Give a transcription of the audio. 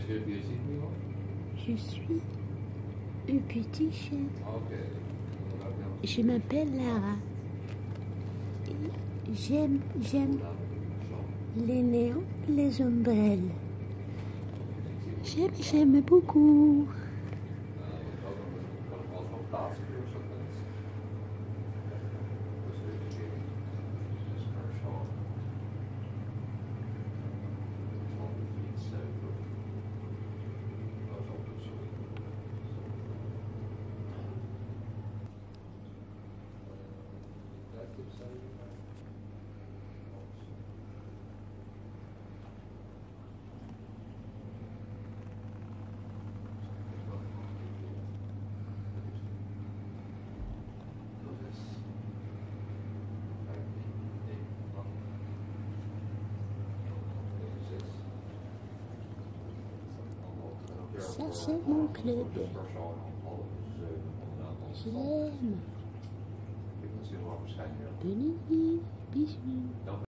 Je suis une petite chef. Je m'appelle Lara. J'aime les néons, les ombrelles. J'aime beaucoup. Ça, c'est mon club. Je l'aime. Bonne nuit. Bisous.